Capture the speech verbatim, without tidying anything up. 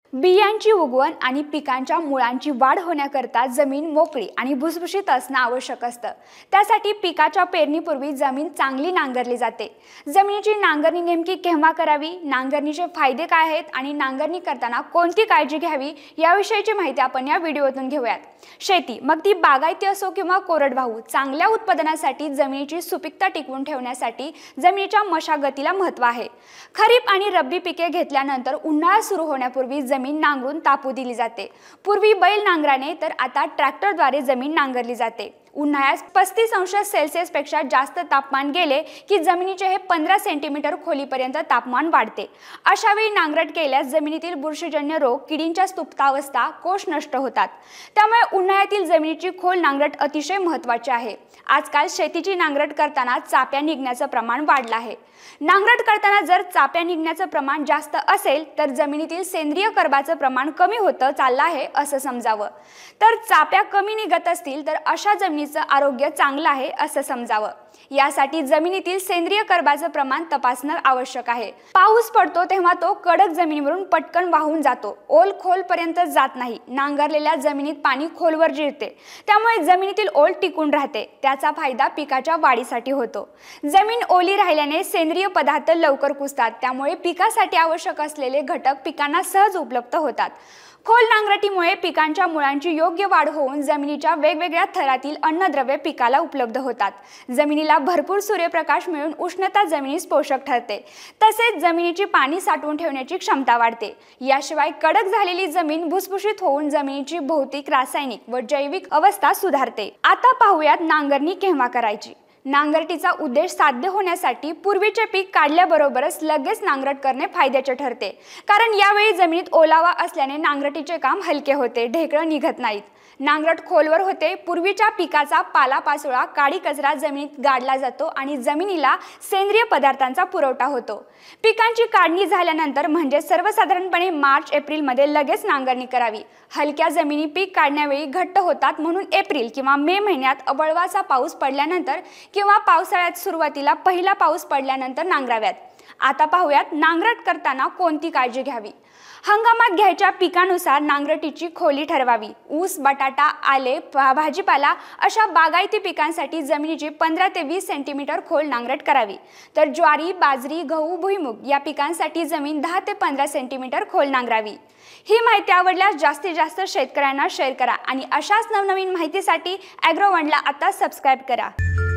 बियांची उगवण आणि पिकांच्या मुळांची वाढ होण्याकरता जमीन मोकळी आणि भुसभुशीत असणं आवश्यक असतं। त्यासाठी पिकाच्या पेरणीपूर्वी जमीन चांगली नांगरली जाते। जमिनीची नांगरणी नेमकी केव्हा करावी, नांगरणीचे फायदे काय आहेत आणि नांगरणी करताना कोणती काळजी घ्यावी याविषयीची माहिती आपण या व्हिडिओतून घेऊयात। शेती, मग ती बागायती असो किंवा कोरडवाहू, चांगल्या उत्पादनासाठी जमिनीची सुपीकता टिकवून ठेवण्यासाठी जमिनीच्या मशागतीला महत्त्व आहे। खरीप आणि रब्बी पिके घेतल्यानंतर उन्हाळा सुरू होण्यापूर्वी जमीन नांगरून तापू दिली जाते। पूर्वी बैल नांगराने तर आता ट्रॅक्टरद्वारे जमीन नांगरली जाते। उन्हाळ्यात पस्तीस अंश सेल्सिअस पेक्षा जास्त तापमान गेले की जमिनीचे हे पंधरा सेंटीमीटर खोलीपर्यंत तापमान वाढते। अशा वेळी नांगरट केल्यास जमिनीतील बुरशीजन्य रोग, किडींच्या सुप्तावस्था, कोश नष्ट होतात। त्यामुळे उन्हाळ्यातील जमिनीची खोल नांगरट अतिशय महत्त्वाची आहे। आजकाल शेतीची नांगरट करताना चाप्या निघण्याचं प्रमाण वाढलं आहे। नांगरट करताना जर चाप्या निघण्याचं प्रमाण जास्त असेल तर जमिनीतील सेंद्रिय कर्बाचं प्रमाण कमी होतं चाललं आहे असं समजावं। तर चाप्या कमी निघत असतील तर अशा जमिनीचं आरोग्य चांगलं आहे असं समजावं। यासाठी जमिनीतील सेंद्रिय कर्बाचं प्रमाण तपासणं आवश्यक आहे। पाऊस पडतो तेव्हा तो कडक जमिनीवरून पटकन वाहून जातो, ओल खोलपर्यंत जात नाही। नांगरलेल्या जमिनीत पाणी खोलवर जिरते, त्यामुळे जमिनीतील ओल टिकून राहते। त्याचा फायदा पिकाच्या वाढीसाठी होतो। जमीन ओली राहिल्याने सेंद्रिय पदार्थ लवकर कुजतात, त्यामुळे पिकासाठी आवश्यक असलेले घटक पिकांना सहज उपलब्ध होतात। खोल नांगरटीमुळे पिकांच्या मुळांची योग्य वाढ होऊन जमिनीच्या वेगवेगळ्या थरातील अन्नद्रव्ये पिकाला उपलब्ध होतात। जमिनीला भरपूर सूर्यप्रकाश मिळून उष्णता जमिनीस पोषक ठरते। तसेच जमिनीची पाणी साठवून ठेवण्याची क्षमता वाढते। याशिवाय कडक झालेली जमीन भुसभुशीत होऊन जमिनीची भौतिक, रासायनिक व जैविक अवस्था सुधारते। आता पाहूयात नांगरणी केव्हा करायची। नांगरटीचा उद्देश साध्य होण्यासाठी पूर्वीचे पीक काढल्याबरोबरच लगेच नांगरट करणे फायद्याचे ठरते, कारण यावेळी जमिनीत ओलावा असल्याने नांगरटीचे काम हलके होते, ढेकळं निघत नाहीत। नांगरट खोलवर होते। पूर्वीच्या पिकाचा पालापाचोळा, काडी कचरा जमिनीत गाडला जातो आणि जमिनीला सेंद्रिय पदार्थांचा पुरवठा होतो। पिकांची काढणी झाल्यानंतर म्हणजे सर्वसाधारणपणे मार्च एप्रिल मध्ये लगेच नांगरणी करावी। हलक्या जमिनी पीक काढण्यावेळी घट्ट होतात, म्हणून एप्रिल किंवा मे महिन्यात वळवाचा पाऊस पडल्यानंतर किंवा पावसाळ्यात सुरुवातीला पहिला पाऊस पडल्यानंतर नांगराव्यात। आता पाहूयात नांगरट करताना कोणती काळजी घ्यावी। हंगामात घ्यायच्या पिकानुसार नांगरटीची खोली ठरवावी। ऊस, बटाटा, आले, भाजीपाला अशा बागायती पिकांसाठी जमिनीची पंधरा ते वीस सेंटीमीटर खोल नांगरट करावी। तर ज्वारी, बाजरी, गहू, भुईमूग या पिकांसाठी जमीन दहा ते पंधरा सेंटीमीटर खोल नांगरावी। ही माहिती आवडल्यास जास्तीत जास्त शेतकऱ्यांना शेअर करा आणि अशाच नवनवीन माहितीसाठी ॲग्रोवनला आता सबस्क्राईब करा।